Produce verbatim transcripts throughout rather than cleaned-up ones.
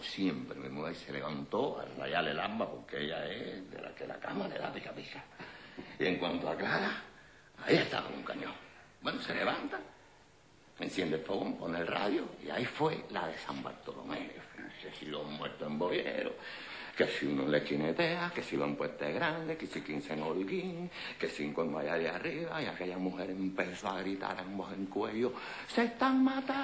siempre. Mi mujer se levantó a rayarle el alma porque ella es de la que la cama le da pica pica. Y en cuanto a Clara, ahí estaba un cañón. Bueno, se levanta, enciende el fogón, pone el radio y ahí fue la de San Bartolomé. Que si los muertos en boyero, que si uno le chinetea, que si lo han puesto grande, que si quince en holguín, que cinco en allá de arriba, y aquella mujer empezó a gritar en voz en cuello: ¡se están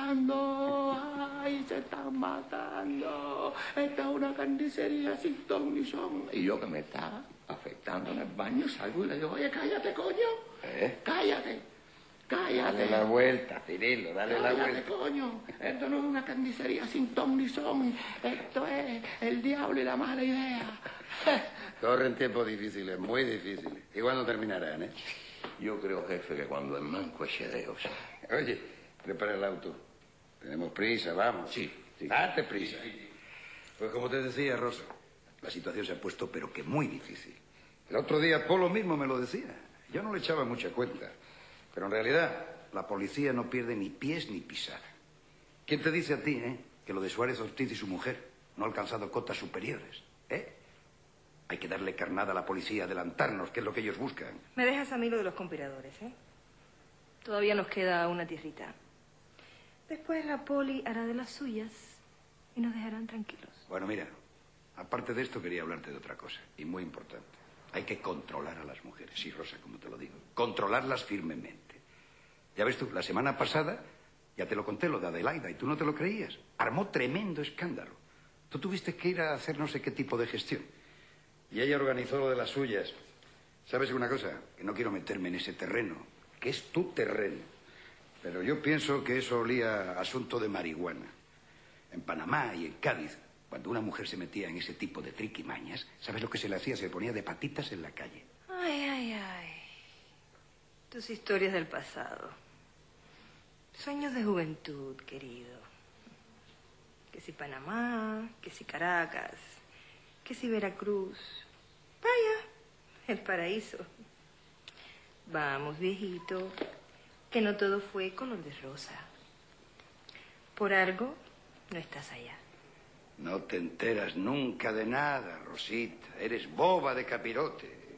matando! ¡Ay, se están matando! Esta es una carnicería sin ton ni son. Y yo, que me estaba afectando en el baño, salgo y le digo: oye, cállate, coño, ¿Eh? cállate. Cállate. Dale la vuelta, Cirilo, dale Cállate, la vuelta. Coño. Esto no es una carnicería sin ton ni son. Esto es el diablo y la mala idea. Corren tiempos difíciles, muy difíciles. Igual no terminarán, ¿eh? Yo creo, jefe, que cuando el manco eche dedos. Oye, prepara el auto. Tenemos prisa, vamos. Sí, sí. Date prisa. Pues como te decía, Rosa, la situación se ha puesto pero que muy difícil. El otro día Polo mismo me lo decía. Yo no le echaba mucha cuenta. Pero en realidad, la policía no pierde ni pies ni pisada. ¿Quién te dice a ti, eh, que lo de Suárez Ortiz y su mujer no ha alcanzado cotas superiores, eh? Hay que darle carnada a la policía, adelantarnos, que es lo que ellos buscan. Me dejas a mí lo de los conspiradores, ¿eh? Todavía nos queda una tierrita. Después la poli hará de las suyas y nos dejarán tranquilos. Bueno, mira, aparte de esto quería hablarte de otra cosa, y muy importante. Hay que controlar a las mujeres, sí, Rosa, como te lo digo. Controlarlas firmemente. Ya ves tú, la semana pasada, ya te lo conté, lo de Adelaida, y tú no te lo creías. Armó tremendo escándalo. Tú tuviste que ir a hacer no sé qué tipo de gestión. Y ella organizó lo de las suyas. ¿Sabes una cosa? Que no quiero meterme en ese terreno, que es tu terreno. Pero yo pienso que eso olía a asunto de marihuana. En Panamá y en Cádiz, cuando una mujer se metía en ese tipo de triquimañas, ¿sabes lo que se le hacía? Se le ponía de patitas en la calle. Ay, ay, ay. Tus historias del pasado. Sueños de juventud, querido. Que si Panamá, que si Caracas, que si Veracruz. Vaya, el paraíso. Vamos, viejito, que no todo fue color de rosa. Por algo no estás allá. No te enteras nunca de nada, Rosita. Eres boba de capirote.